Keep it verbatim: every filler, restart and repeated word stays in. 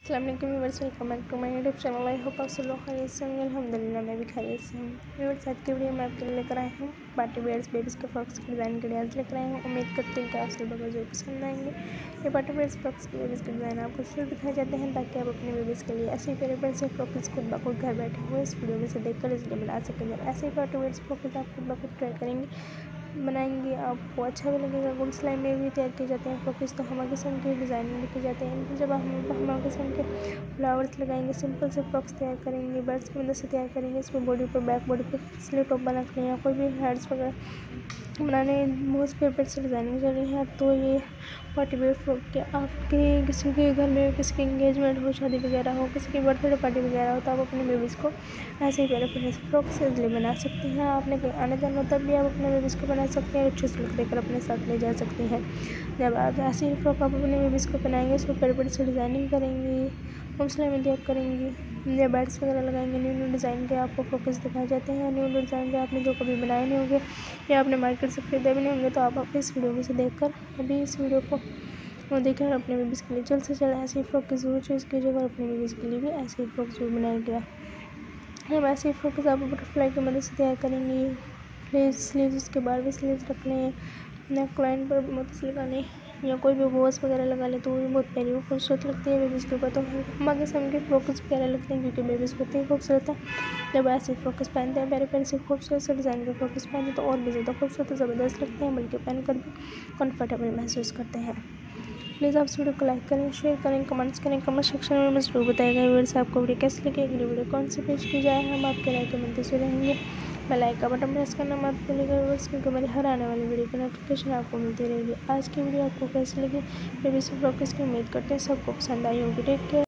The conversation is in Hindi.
अस्सलाम वालेकुम viewers, welcome back to my YouTube channel. I hope आप सब लोग खैरियत से होंगे। अल्हम्दुलिल्लाह मैं भी खैरियत से हूँ। व्यूअर्स, आज की वीडियो में आपके लिए लेकर आई हूँ पार्टी वेयर्स बेबीज़ के फ्रॉक्स के डिज़ाइन के डिज़ाइन लेकर आई हूँ। उम्मीद करती हूँ कि आप सब लोगों को जो पसंद आएंगे। ये पार्टी वेयर्स फ्रॉक्स के बेबीज़ के डिज़ाइन आपको जरूर दिखाए जाते हैं ताकि आप अपने बेबीज़ के लिए ऐसे प्यारे प्यारे से फ्रॉक्स खुद ब खुद घर बैठे हुए इस वीडियो में से देखकर इसलिए बना सकेंगे। ऐसे ही पार्टी वेयर्स फ्रॉक्स आप खुद ब खुद ट्राई करेंगे, बनाएंगे, आपको अच्छा भी लगेगा। गोल्ड सिलाई में भी तैयार किए जाते हैं फ्रॉक्स, तो हम किस्म के डिज़ाइन में लिखे जाते हैं। जब हम हम किस्म के फ्लावर्स लगाएंगे, सिंपल से फ्रॉक्स तैयार करेंगे, बर्ड्स की मदद से तैयार करेंगे। इसमें बॉडी पर बैक बॉडी पर स्लीव टॉप बना कर या कोई भी हेड्स वगैरह बनाने बहुत पेपर से डिज़ाइनिंग चल रही है। तो ये पार्टी वेयर फ्रॉक के आपके किसी के घर में किसी की इंगेजमेंट हो, शादी वगैरह हो, किसी की बर्थडे पार्टी वगैरह हो, तो आप अपने बेबीज़ को ऐसे ही प्यारे प्यारे फ्रॉक से इजली बना सकते हैं। आपने कहीं आने जाना हो तब भी आप अपने बेबीज़ को बना सकते हैं, अच्छे से लुक देकर अपने साथ ले जा सकते हैं। जब आप ऐसे ही फ्रॉक आप अपने बेबीज़ को बनाएंगे, उसको प्यारे प्यारे से डिज़ाइनिंग करेंगी, होम सिलाई में तैयार करेंगी या बैड्स वगैरह लगाएंगे। न्यू न्यू डिज़ाइन के आपको फ्रॉक्स दिखाए जाते हैं। न्यू न्यू डिज़ाइन के आपने जो कभी बनाए नहीं होंगे या आपने मार्केट से खरीदे भी नहीं होंगे, तो आप अपनी इस वीडियो में से देखकर अभी इस वीडियो को वो देखकर अपने बेबीज़ के लिए जल्द से जल्द ऐसे ही फ्रॉक ज़रूर चॉइस कीजिएगा और अपने बेबीज़ के लिए भी ऐसे ही फ्रॉक ज़रूर बनाइएगा। हम ऐसे ही फ्रॉक आप बटरफ्लाई की मदद से तैयार करेंगे। प्लेस स्लीव्स उसके बाद भी स्लीव्स रखने, नेक लाइन पर मोती लगाने या कोई भी बोस वगैरह लगा ले तो वो भी बहुत प्यारी वो खूबसूरत लगती है बेबीज़ के ऊपर। तो हमारे समय के फ्रॉक्स प्यारे लगते हैं क्योंकि बेबीज़ होते ही खूबसूरत है। जब ऐसे फ्रॉक्स पहनते हैं प्यारे प्यारे से खूबसूरत से डिज़ाइन के फ्रॉक्स पहनते तो और भी ज़्यादा खूबसूरत ज़बरदस्त लगते हैं, बल्कि पहनकर भी कंफर्टेबल महसूस करते हैं। प्लीज़ आप इस वीडियो को लाइक करें, शेयर करें, कमेंट्स करें। कमेंट सेक्शन में मुझे ज़रूर बताइएगा व्यूअर्स आपको वीडियो कैसी लगी। अगली वीडियो कौन सी पेश की जाए, हम आपके राय के मंतज़र रहेंगे। बेल आइकन का बटन प्रेस करना मत भूलिएगा व्यूअर्स, क्योंकि मेरी हर आने वाली वीडियो की नोटिफिकेशन आपको मिलती रहेगी। आज की वीडियो आपको कैसी लगी बेबी फ्रॉक्स की उम्मीद करते हैं सबको पसंद आई होगी। Take care.